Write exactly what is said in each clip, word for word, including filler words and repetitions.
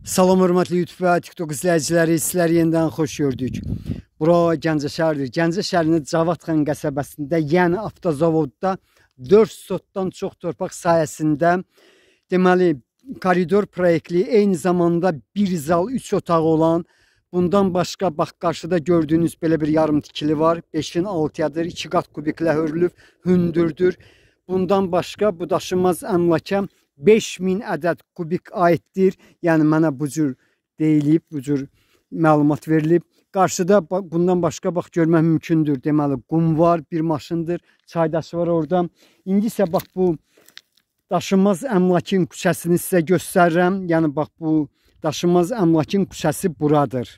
Salam hörmətli YouTube və TikTok izləyiciləri, sizləri yenidən xoş gördük. Bura Gəncə şəhəridir. Gəncə şəhərinin Cavadxan qəsəbəsində, yəni avtozavodda dörd sotdan çox torpaq sayəsində deməli koridor proyektli, eyni zamanda bir zal, üç otağı olan, bundan başqa bax qarşıda gördüyünüz belə bir yarım tikili var. beşin altıyadır, iki qat kubiklə hörülüb, hündürdür. Bundan başqa bu daşınmaz əmlaka beş min ədəd kubik aiddir. Yəni mənə bu cür deyilib, bu cür məlumat verilib. Qarşıda bundan başqa bax görmək mümkündür. Deməli qum var, bir maşındır, çaydaşı var orada. İndi isə bax bu daşınmaz əmlakın küçəsini sizə göstərirəm. Yəni bax bu daşınmaz əmlakın küçəsi buradır.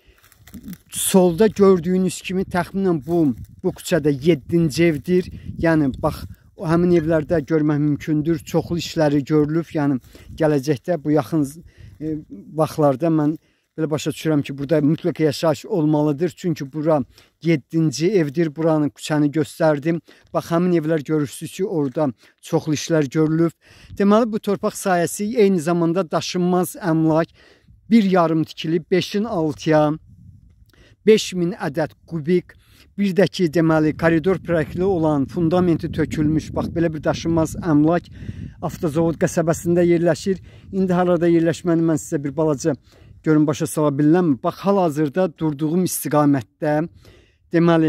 Solda gördüyünüz kimi təxminən bu bu küçədə yeddinci evdir. Yəni bax o həmin evlərdə görmək mümkündür. Çoxlu işləri görülüb. Yəni gələcəkdə bu yaxın e, vaxtlarda mən belə başa düşürəm ki, burada mütləq yaşayış olmalıdır. Çünki bura yeddinci evdir. Buranın küçəni göstərdim. Bax həmin evlər görürsünüz ki, orada çoxlu işlər görülüb. Deməli bu torpaq sahəsi eyni zamanda daşınmaz əmlak, bir yarım tikili, beşin altıya, beş min ədəd kubik, bir də ki, deməli, koridor proyektli olan, fundamenti tökülmüş, bax, belə bir daşınmaz əmlak avtozavod qəsəbəsində yerləşir. İndi harada yerləşməni mən sizə bir balaca görün başa sala bilərəmmi? Bax, hal-hazırda durduğum istiqamətdə, deməli,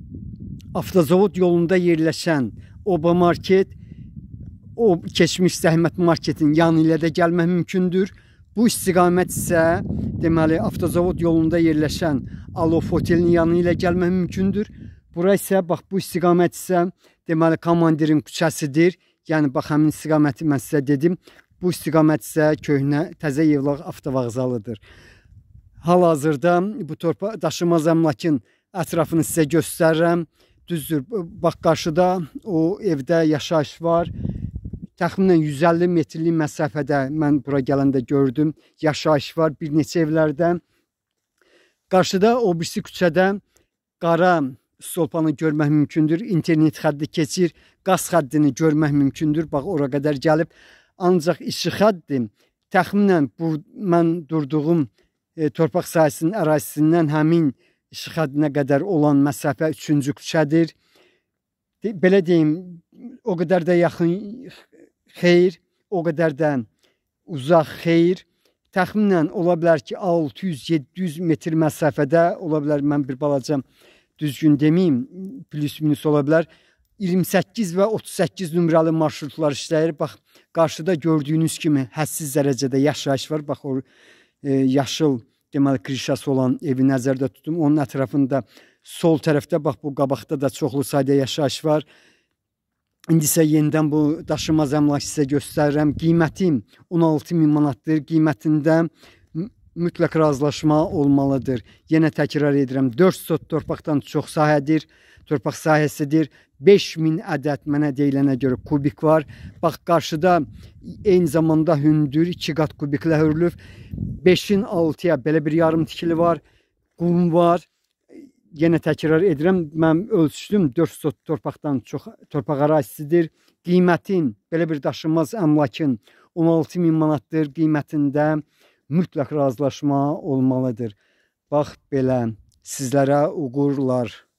avtozavod yolunda yerləşən Oba market, o keçmiş Zəhmət marketin yanı ilə də gəlmək mümkündür. Bu istiqamət isə deməli avtozavod yolunda yerləşən Alof otelinin yanı ilə gəlmək mümkündür. Bura isə bax bu istiqamət isə deməli komandirin küçəsidir. Yəni bax həmin istiqaməti mən sizə dedim. Bu istiqamət isə köhnə Təzə Yevlaq avtovağzalıdır. Hal-hazırda bu torpaq daşınmaz əmlakın ətrafını sizə göstərirəm. Düzdür, bax qarşıda o evdə yaşayış var. Təxminən yüz əlli metrlik məsafədə mən bura gələndə gördüm. Yaşayış var bir neçə evlərdə. Qarşıda o birisi küçədə qara stolpanı görmək mümkündür. İnternet xətti keçir. Qaz xəttini görmək mümkündür. Bax ora qədər gəlib. Ancaq işıq xətti təxminən bu mən durduğum e, torpaq sahəsinin ərazisindən həmin işıq xəttinə qədər olan məsafə üçüncü küçədir. De, belə deyim, o qədər də yaxın xeyr, o qədər də uzaq xeyr. Təxminən ola bilər ki, altı yüz yeddi yüz metr məsafədə ola bilər, mən bir balaca düzgün deməyim, plus minus ola bilər. iyirmi səkkiz və otuz səkkiz nömrəli marşrutlar işləyir. Bax, qarşıda gördüyünüz kimi hədsiz dərəcədə yaşayış var. Bax, o e, yaşıl deməli krişası olan evi nəzərdə tutum. Onun ətrafında sol tərəfdə, bax bu qabaqda da çoxlu sayda yaşayış var. İndi isə yenidən bu daşınmaz əmlak sizə göstərirəm. Qiymətim on altı min manatdır. Qiymətində mütləq razılaşma olmalıdır. Yenə təkrar edirəm. dörd sot torpaqdan çox sahədir. Torpaq sahəsidir. beş min ədəd mənə deyilənə görə kubik var. Bax qarşıda eyni zamanda hündür iki qat kubiklə hörülüb. beşin altıya belə bir yarım tikili var. Qum var. Yenə təkrar edirəm, mən ölçdüm, dörd sot torpaqdan çox torpaq ərazisidir. Qiymətin, belə bir daşınmaz əmlakın on altı min manatdır. Qiymətində mütləq razılaşma olmalıdır. Bax belə, sizlərə uğurlar.